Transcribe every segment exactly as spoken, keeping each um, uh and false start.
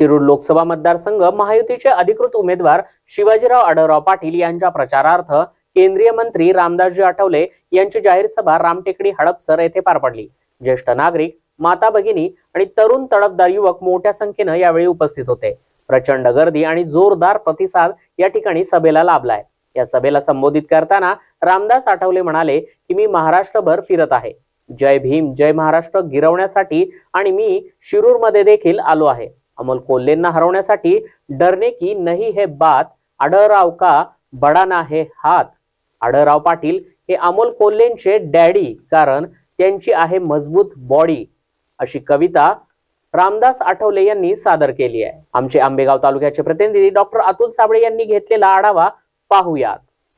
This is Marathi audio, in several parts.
शिरूर लोकसभा मतदारसंघ महायुतीचे अधिकृत उमेदवार शिवाजीराव आढळराव पाटील यांच्या प्रचारार्थ केंद्रीय मंत्री रामदासजी आठवले यांची जाहीर सभा रामटेकडी हडपसर येथे पार पडली। ज्येष्ठ नागरिक, माता भगिनी आणि तरुण तडफदार युवक मोठ्या संख्येने यावेळी उपस्थित होते। प्रचंड गर्दी आणि जोरदार प्रतिसाद या ठिकाणी सभेला लाभलाय। या सभेला संबोधित करताना रामदास आठवले म्हणाले की मी महाराष्ट्रभर फिरत आहे, जय भीम जय महाराष्ट्र गिरवण्यासाठी आणि मी शिरूर मध्ये देखील आलो आहे। अमोल कोल्हेंना हरवण्यासाठी डरने की नहीं है बात, आढळराव का बडाना है हात। आढळराव पाटील हे अमोल कोल्हेंचे डॅडी, कारण त्यांची आहे मजबूत बॉडी, अशी कविता रामदास आठवले यांनी सादर केली आहे। आमचे आंबेगाव तालुक्याचे प्रतिनिधी डॉक्टर अतुल साबळे यांनी घेतलेला आढावा पाहूयात।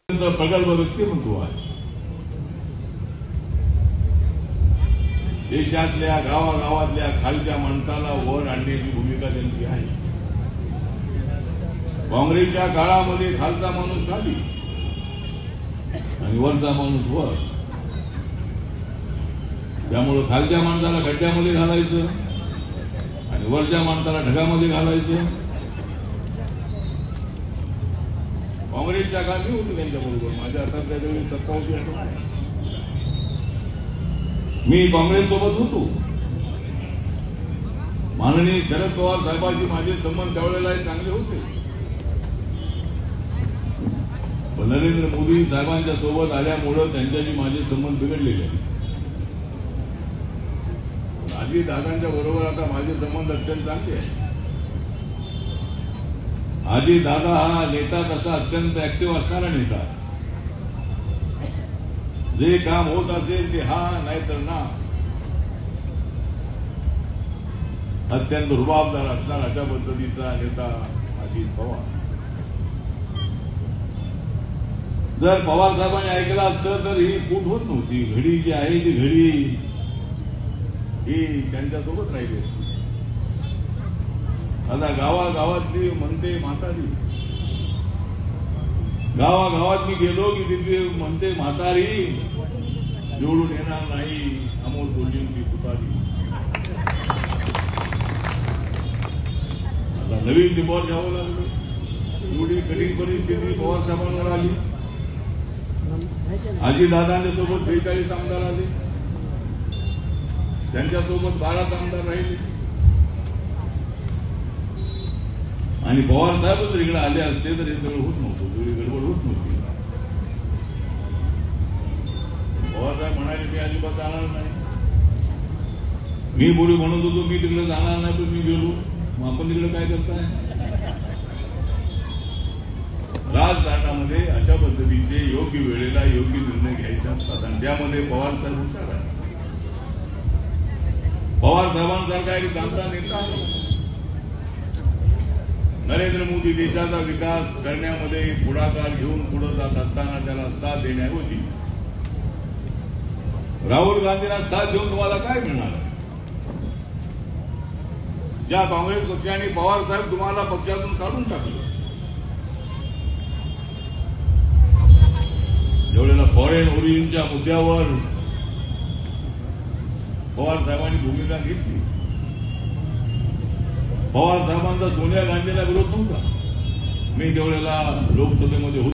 देशातल्या गावागावातल्या खालच्या माणसाला वर आणण्याची भूमिका त्यांची आहे। काँग्रेसच्या काळामध्ये खालचा माणूस खाली आणि वरचा माणूस वर, त्यामुळे खालच्या माणसाला खड्ड्यामध्ये घालायचं आणि वरच्या माणसाला ढगामध्ये घालायचं। काँग्रेसच्या काळात मी होतो त्यांच्याबरोबर, माझ्या हातात त्यावेळी सत्ता होती। मी काँग्रेस सोबत होतो। माननीय शरद पवार साहेबांशी माझे संबंध त्यावेळेला चांगले होते, पण नरेंद्र मोदी साहेबांच्या सोबत आल्यामुळे त्यांच्याशी माझे संबंध बिघडलेले आहेत। आजी दादांच्या बरोबर आता माझे संबंध अत्यंत चांगले आहेत। आजी दादा हा नेता तसा अत्यंत ऍक्टिव्ह असणारा नेता, जे काम होत असेल ते हा नाहीतर ना, अत्यंत रुबाबदार असणार अशा पद्धतीचा नेता अजित पवार। जर पवार साहेबांनी ऐकलं असतं तर ही फूट होत नव्हती। घडी जी आहे ती घडी ही त्यांच्यासोबत राहिली असती। आता गावागावातली म्हणते म्हातारी, गावागावात मी गेलो की तिथे म्हणते म्हातारी निवडून येणार नाही अमोल कोल्हेंची तुतारी। आता नवीन टिपॉर घ्यावं लागलं। एवढी कठीण परिस्थिती पवार साहेबांवर आली। आजीदादांच्या सोबत बेचाळीस आमदार आले, त्यांच्यासोबत बाराच आमदार राहिले आणि पवार साहेबच इकडे आले असते तर हे सगळं होत नव्हतं, सगळी गडबड होत नव्हती। पवार साहेब म्हणाले मी अजिबात जाणार नाही। मी पूर्वी म्हणत होतो मी तिकडे जाणार नाही, पण मी गेलो। मग आपण तिकडे काय करताय? राजकारणामध्ये अशा पद्धतीचे योग्य वेळेला योग्य निर्णय घ्यायचे असतात आणि त्यामध्ये पवार साहेब हुशार आहे। पवार साहेबांसारखा एक जाणता नेता आहे। नरेंद्र मोदी देशाचा विकास करण्यामध्ये पुढाकार घेऊन पुढे जात असताना त्याला साथ देण्याऐवजी राहुल गांधींना साथ देऊन तुम्हाला काय मिळणार? ज्या काँग्रेस पक्षाने पवार साहेब तुम्हाला पक्षातून काढून टाकलं, ज्यावेळेला फॉरेन ओरिजिनच्या मुद्द्यावर पवार साहेबांनी भूमिका घेतली, पवार साहेबांचा सोनिया गांधीला विरोध नव्हता। मी त्यावेळेला लोकसभेमध्ये